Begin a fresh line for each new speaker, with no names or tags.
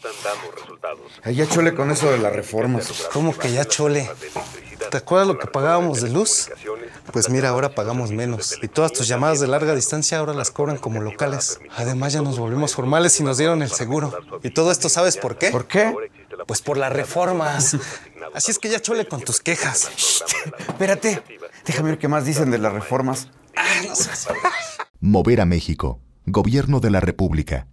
Ya chole con eso de las reformas.
¿Cómo que ya chole? ¿Te acuerdas lo que pagábamos de luz? Pues mira, ahora pagamos menos. Y todas tus llamadas de larga distancia ahora las cobran como locales. Además, ya nos volvimos formales y nos dieron el seguro. Y todo esto, ¿sabes por qué?
¿Por qué?
Pues por las reformas. Así es que ya chole con tus quejas.
Espérate, déjame ver qué más dicen de las reformas.
No sé.
Mover a México. Gobierno de la República.